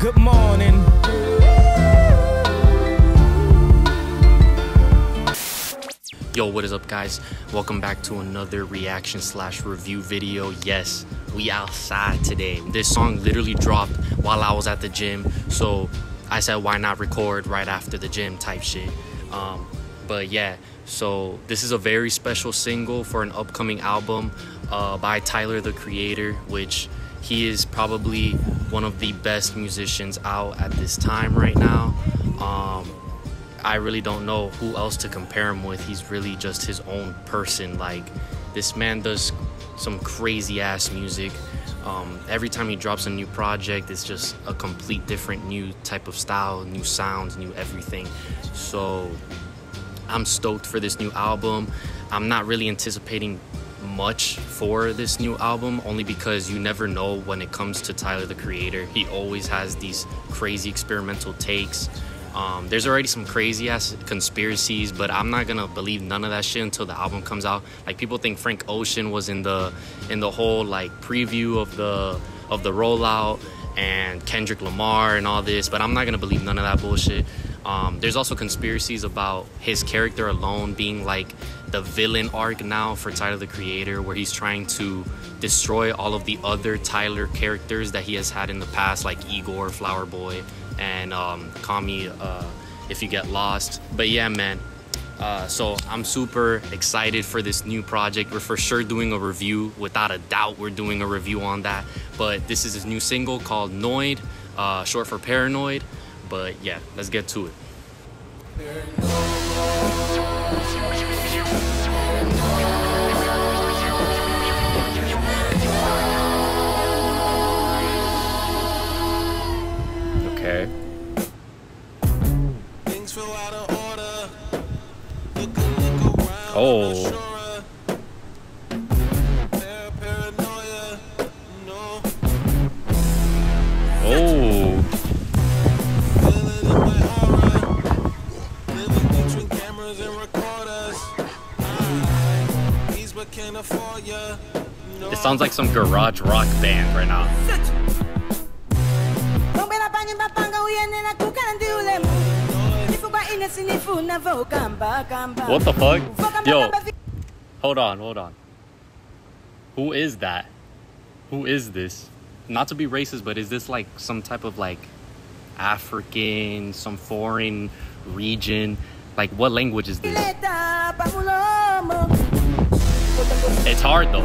Good morning. Yo, what is up, guys? Welcome back to another reaction / review video. Yes, we outside today. This song literally dropped while I was at the gym, so I said why not record right after the gym type shit. But yeah, so this is a very special single for an upcoming album by Tyler, the Creator, which he is probably one of the best musicians out at this time right now. I really don't know who else to compare him with. He's really just his own person. Like, this man does some crazy ass music. Every time he drops a new project, it's just a complete different new type of style, new sounds, new everything. So I'm stoked for this new album. I'm not really anticipating much for this new album, only because you never know when it comes to Tyler, the Creator. He always has these crazy experimental takes. There's already some crazy ass conspiracies, but I'm not gonna believe none of that shit until the album comes out. Like, people think Frank Ocean was in the whole like preview of the rollout, and Kendrick Lamar and all this, but I'm not gonna believe none of that bullshit. There's also conspiracies about his character alone being like the villain arc now for Tyler, the Creator, where he's trying to destroy all of the other Tyler characters that he has had in the past, like Igor, Flower Boy, and Call Me If You Get Lost. But yeah, man, so I'm super excited for this new project. We're for sure doing a review. Without a doubt, we're doing a review on that. But this is his new single called Noid, short for Paranoid. But yeah, let's get to it. Okay. Oh. Oh. It sounds like some garage rock band right now. What the fuck? Yo, hold on. Who is that? Who is this? Not to be racist, but is this like some type of like African, some foreign region? Like, what language is this? It's hard though.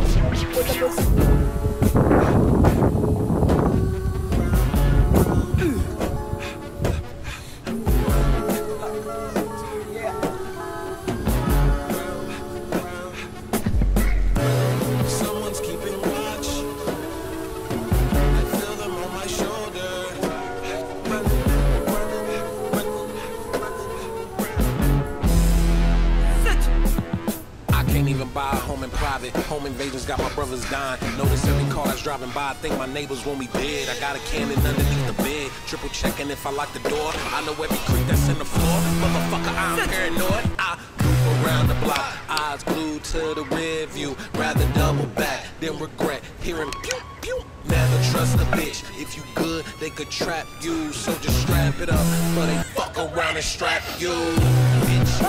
Buy a home in private. Home invasions got my brothers dying. Notice every car that's driving by. I think my neighbors want me dead. I got a cannon underneath the bed. Triple checking if I lock the door. I know every creek that's in the floor. Motherfucker, I'm paranoid. I loop around the block. Eyes glued to the rear view. Rather double back than regret hearing pew pew. Never trust a bitch. If you good, they could trap you. So just strap it up. But they fuck around and strap you, bitch.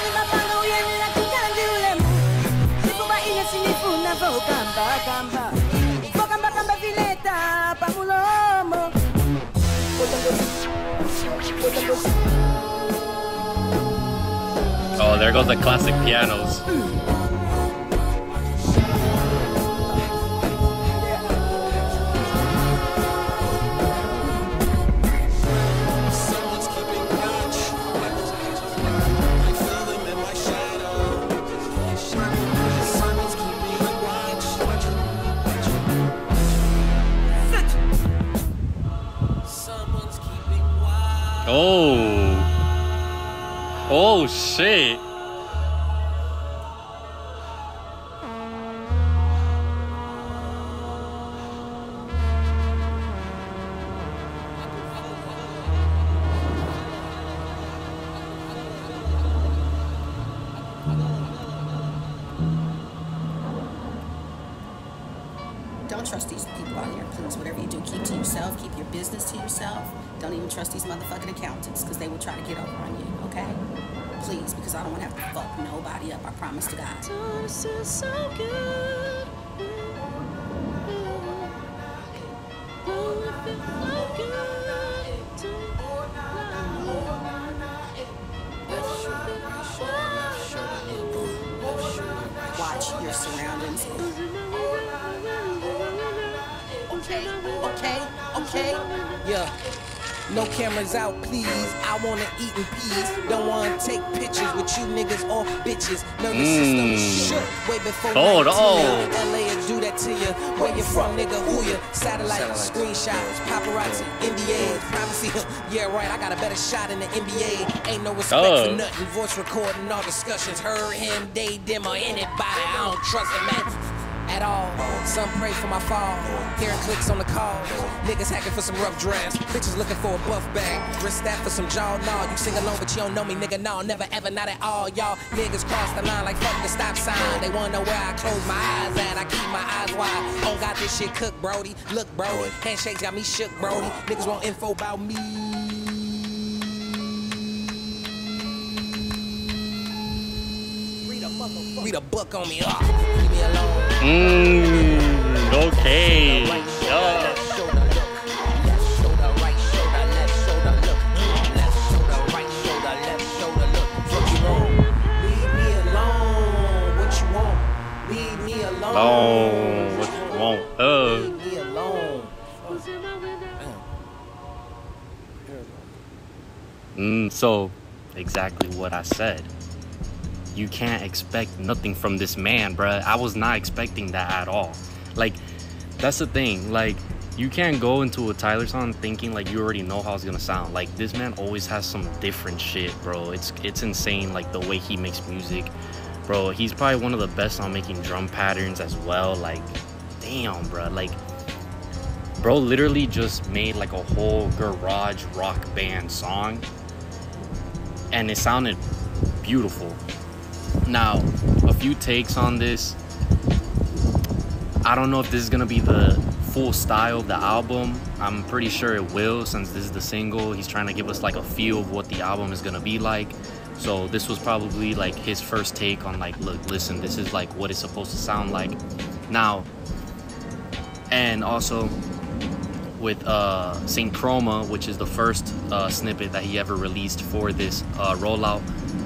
Oh, there goes the classic pianos. Oh shit. Don't trust these people out here, please. Whatever you do, keep to yourself, keep your business to yourself. Don't even trust these motherfucking accountants, because they will try to get over on you, okay? Please, because I don't want to have to fuck nobody up, I promise to God. This is so good. Watch your surroundings. Okay. Yeah. No cameras out, please. I wanna eat in peace. Don't wanna take pictures with you niggas or bitches. Nervous system is shook way before 19. LA will do that to you. Where you from, nigga? Who you? Satellite screenshots, paparazzi, NDAs, privacy. Yeah, right. I got a better shot in the NBA. Ain't no respect for nothing. Voice recording all discussions. Her, him, they, them, or anybody. I don't trust it, man. At all. Some pray for my fall. Hearing clicks on the call. Niggas hacking for some rough drafts. Bitches looking for a buff bag. Wrist that for some jaw. Nah, you sing along, but you don't know me, nigga. No, never ever, not at all. Y'all niggas cross the line like fuck the stop sign. They wanna know where I close my eyes at. I keep my eyes wide. Don't got this shit cooked, Brody. Look, Brody. Handshakes got me shook, Brody. Niggas want info about me. Read a book on me. Leave me alone. Okay. So, exactly what I said. You can't expect nothing from this man, bruh. I was not expecting that at all. Like, that's the thing. Like, you can't go into a Tyler song thinking like you already know how it's gonna sound. Like, this man always has some different shit, bro. It's insane, like, the way he makes music. Bro, he's probably one of the best on making drum patterns as well. Like, damn, bruh. Like, bro literally just made like a whole garage rock band song. And it sounded beautiful. Now, a few takes on this. I don't know if this is gonna be the full style of the album. I'm pretty sure it will, since this is the single. He's trying to give us like a feel of what the album is gonna be like. So this was probably like his first take on like, look, listen, this is like what it's supposed to sound like. Now, and also with Saint Chroma, which is the first snippet that he ever released for this rollout.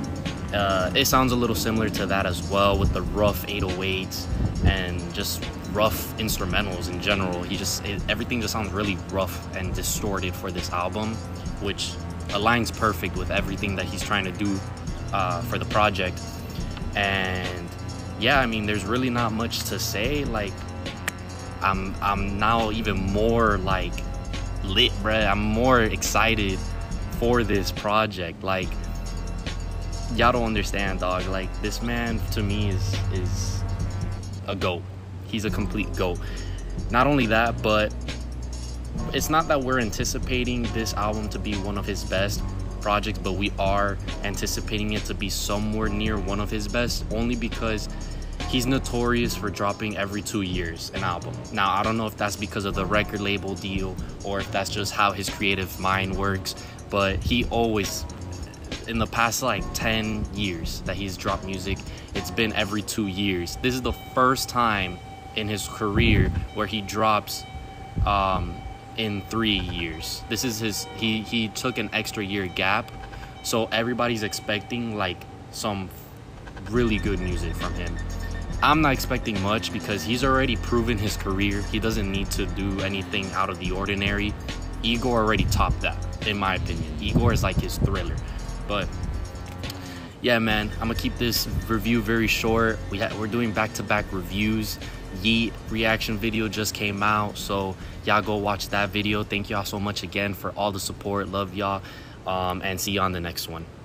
It sounds a little similar to that as well, with the rough 808s and just rough instrumentals in general. Everything just sounds really rough and distorted for this album, which aligns perfect with everything that he's trying to do for the project. And yeah, I mean, there's really not much to say. Like, I'm now even more like lit, bruh. I'm more excited for this project. Like, y'all don't understand, dog. Like, this man to me is a GOAT. He's a complete GOAT. Not only that, but it's not that we're anticipating this album to be one of his best projects, but we are anticipating it to be somewhere near one of his best, only because he's notorious for dropping every 2 years an album. Now, I don't know if that's because of the record label deal or if that's just how his creative mind works, but he always, in the past like 10 years that he's dropped music, it's been every 2 years. This is the first time in his career where he drops in 3 years. This is he took an extra year gap, so everybody's expecting like some really good music from him. I'm not expecting much because he's already proven his career. He doesn't need to do anything out of the ordinary. Igor already topped that, in my opinion. Igor is like his Thriller. But yeah, man, I'm gonna keep this review very short. We're doing back-to-back reviews. Yeet reaction video just came out, so y'all go watch that video. Thank y'all so much again for all the support. Love y'all, and see you on the next one.